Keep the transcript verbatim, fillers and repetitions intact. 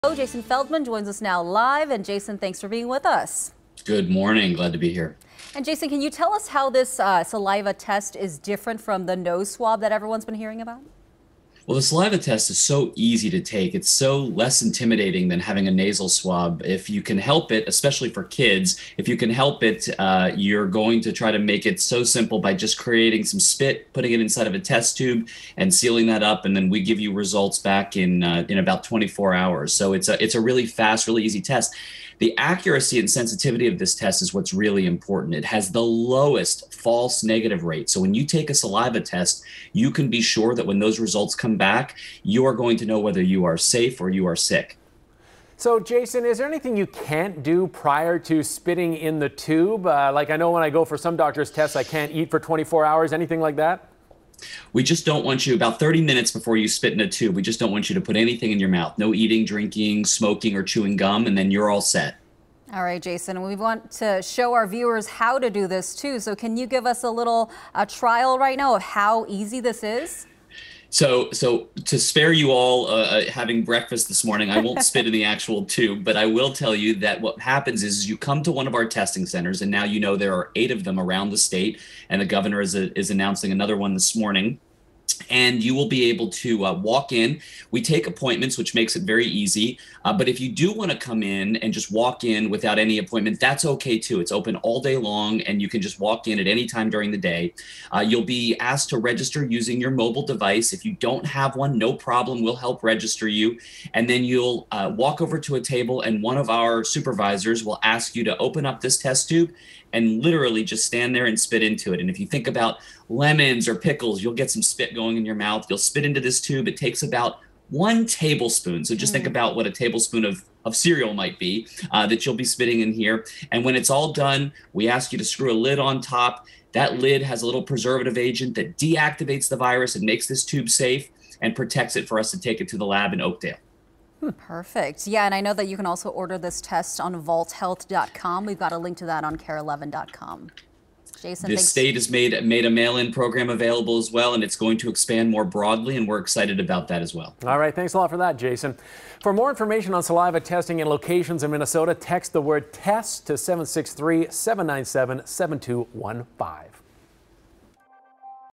Oh, Jason Feldman joins us now live. And Jason, thanks for being with us. Good morning. Glad to be here. And Jason, can you tell us how this uh, saliva test is different from the nose swab that everyone's been hearing about? Well, the saliva test is so easy to take. It's so less intimidating than having a nasal swab. If you can help it, especially for kids, if you can help it, uh, you're going to try to make it so simple by just creating some spit, putting it inside of a test tube and sealing that up. And then we give you results back in uh, in about twenty-four hours. So it's a, it's a really fast, really easy test. The accuracy and sensitivity of this test is what's really important. It has the lowest false negative rate. So when you take a saliva test, you can be sure that when those results come back, you are going to know whether you are safe or you are sick. So, Jason, is there anything you can't do prior to spitting in the tube? Uh, like I know when I go for some doctor's tests, I can't eat for twenty-four hours, anything like that? We just don't want you about thirty minutes before you spit in a tube. We just don't want you to put anything in your mouth. No eating, drinking, smoking, or chewing gum, and then you're all set. All right, Jason, we want to show our viewers how to do this too. So can you give us a little uh, trial right now of how easy this is? So, so to spare you all uh, having breakfast this morning, I won't spit in the actual tube, but I will tell you that what happens is you come to one of our testing centers, and now you know there are eight of them around the state, and the governor is, a, is announcing another one this morning. And you will be able to uh, walk in. We take appointments, which makes it very easy. Uh, but if you do want to come in and just walk in without any appointment, that's okay too. It's open all day long, and you can just walk in at any time during the day. Uh, you'll be asked to register using your mobile device. If you don't have one, no problem. We'll help register you. And then you'll uh, walk over to a table, and one of our supervisors will ask you to open up this test tube and literally just stand there and spit into it. And if you think about lemons or pickles, you'll get some spit going in your mouth. You'll spit into this tube. It takes about one tablespoon. So just mm. think about what a tablespoon of, of cereal might be uh, that you'll be spitting in here. And when it's all done, we ask you to screw a lid on top. That lid has a little preservative agent that deactivates the virus and makes this tube safe and protects it for us to take it to the lab in Oakdale. Perfect. Yeah, and I know that you can also order this test on vault health dot com. We've got a link to that on care eleven dot com. Jason, the thanks. state has made made a mail-in program available as well, and it's going to expand more broadly, and we're excited about that as well. All right, thanks a lot for that, Jason. For more information on saliva testing in locations in Minnesota, text the word TEST to seven six three, seven nine seven, seven two one five.